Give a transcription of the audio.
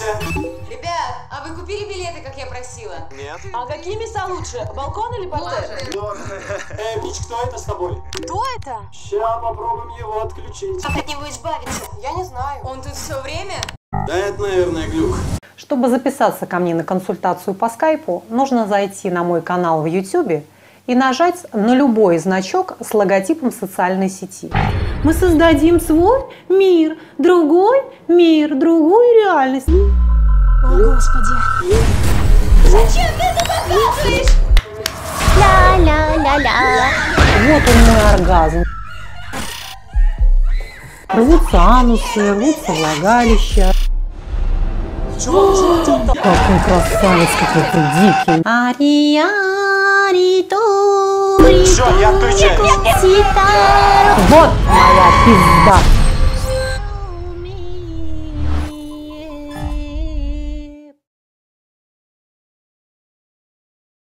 Ребят, а вы купили билеты, как я просила? Нет. А какие места лучше? Балкон или партер? Мич, кто это с тобой? Кто это? Ща попробуем его отключить. Как от него избавиться? Я не знаю. Он тут все время? Да это, наверное, глюк. Чтобы записаться ко мне на консультацию по скайпу, нужно зайти на мой канал в YouTube и нажать на любой значок с логотипом социальной сети. Мы создадим свой мир, другую реальность. О, Господи. Зачем ты это показываешь? Ля-ля-ля-ля. Вот он мой оргазм. Рвутся анусы, рвутся влагалища. Какой красавец, какой-то дикий. Все, я отключаюсь. Вот моя пизда.